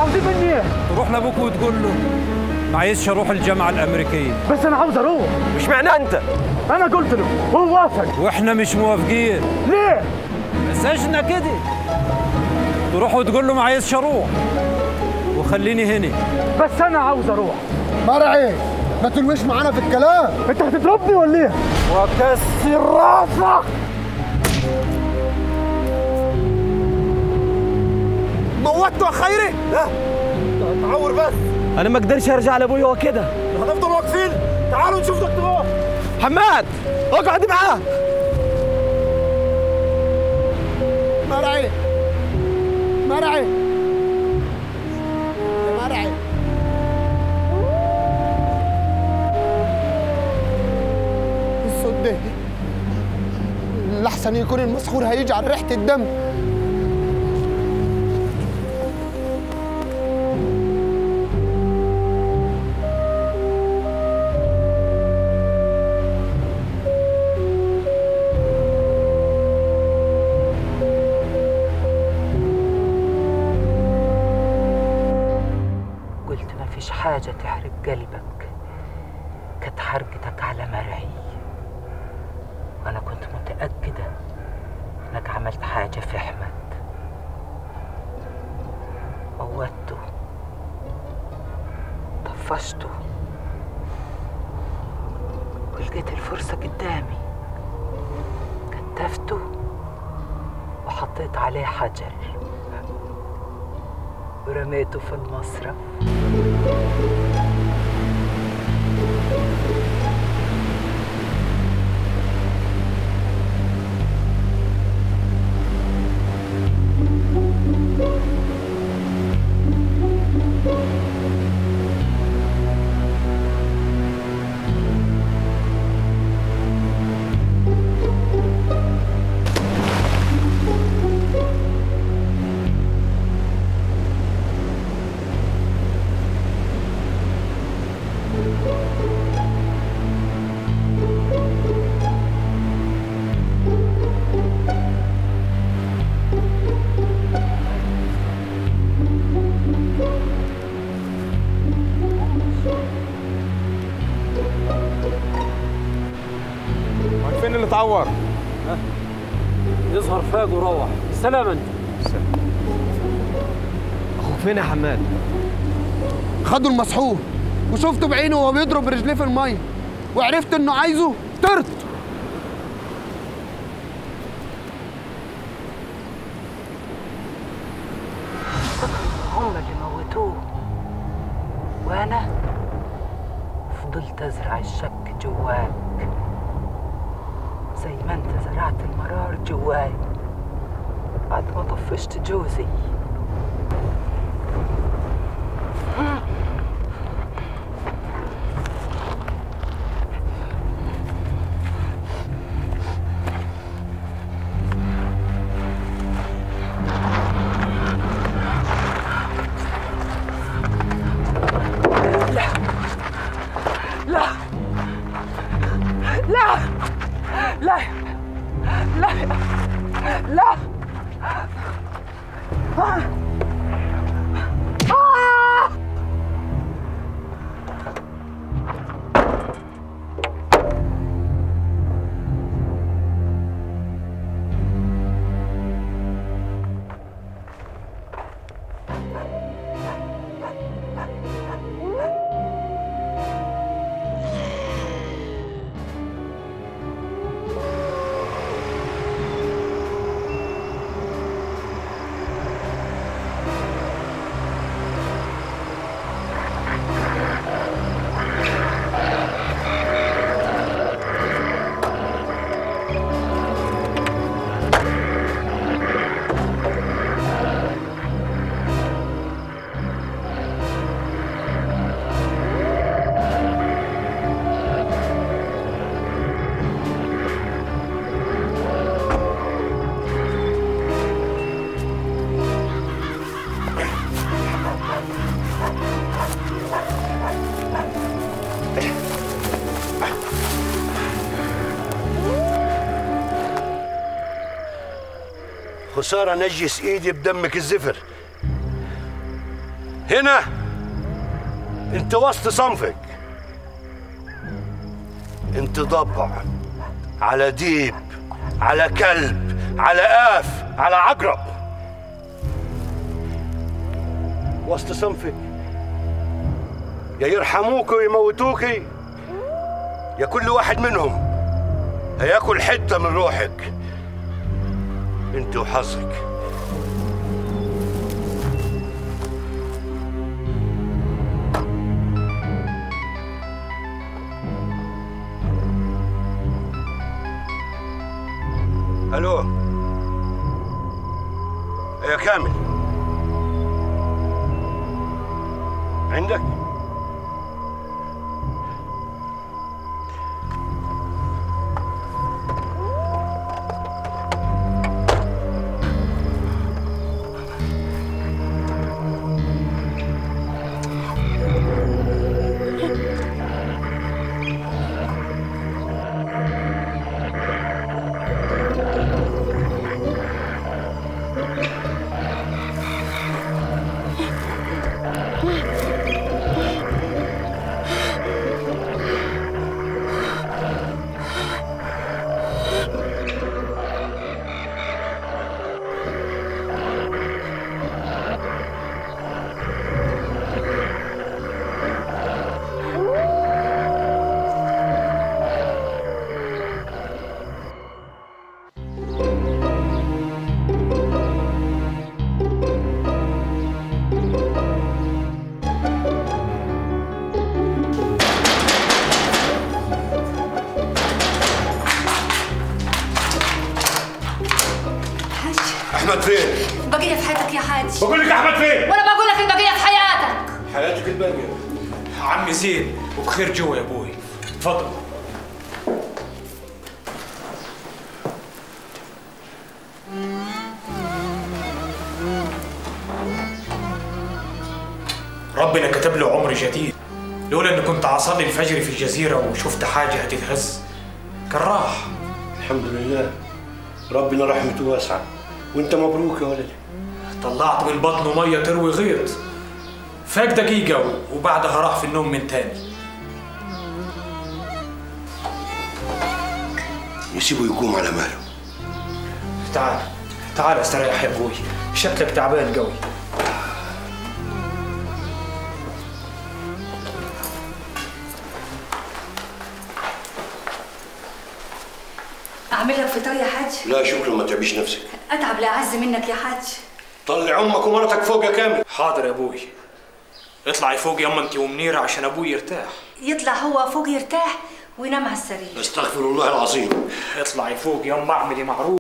عاوزين مني ايه؟ تروح لابوك وتقول له ما عايزش اروح الجامعه الامريكيه. بس انا عاوز اروح. مش معنى انت؟ انا قلت له وهو وافق. واحنا مش موافقين. ليه؟ مساجنا كده. تروح وتقول له ما عايزش اروح وخليني هنا. بس انا عاوز اروح. مرعي ما تلويش معانا في الكلام. انت هتضربني ولا ايه؟ وكسر راسك. موتته يا خيري؟ لا تعور بس. انا ما اقدرش ارجع لابويا هو كده. هنفضل واقفين. تعالوا نشوف دكتور حماد اقعد معاه. مرعي مرعي يا مرعي. الصوت ده لحسن يكون المسحور هيجي على ريحة الدم. حاجة تحرق قلبك كانت حرقتك على مرعي، وأنا كنت متأكدة إنك عملت حاجة في أحمد. موتته، طفشته، ولقيت الفرصة قدامي كتفته وحطيت عليه حجر ورميته في المصرف. فين اللي اتعور؟ يظهر فاق وروح. السلام انت. اخوك فين يا حماد؟ خدوا المسحور وشفته بعينه وهو بيضرب رجليه في الميه وعرفت انه عايزه طرت. هم اللي موتوه، وانا فضلت ازرع الشك جواك زي ما انت زرعت المرار جواي بعد ما طفشت جوزي. خسارة نجس ايدي بدمك الزفر. هنا انت وسط صنفك، انت ضبع على ديب على كلب على آف على عقرب. وسط صنفك يا يرحموك ويموتوك، يا كل واحد منهم هياكل حتة من روحك انت وحظك. الو يا كامل، عندك؟ احمد فين؟ البقية في حياتك يا حاج. بقول لك احمد فين؟ وانا بقول لك البقية في حياتك. حياتك الباقية عمي زين وبخير جوا يا ابوي. تفضل. ربنا كتب له عمر جديد، لولا اني كنت اصلي الفجر في الجزيرة وشفت حاجة هتتهز كان راح. الحمد لله، ربنا رحمته واسعة، وانت مبروك يا ولدي. طلعت من بطنه مية تروي غيط، فاق دقيقة وبعدها راح في النوم من تاني. يسيبه يقوم على ماله. تعال استريح يا ابوي، شكلك تعبان قوي. اعمل لك فطار يا حاج؟ لا شكرا، ما تعبيش نفسك. اتعب لا اعز منك يا حاج. طلع امك ومرتك فوق يا كامل. حاضر يا ابوي. اطلعي فوق يما انت ومنيرة عشان ابوي يرتاح. يطلع هو فوق يرتاح وينام على السرير. استغفر الله العظيم. اطلعي فوق يما اعملي معروف.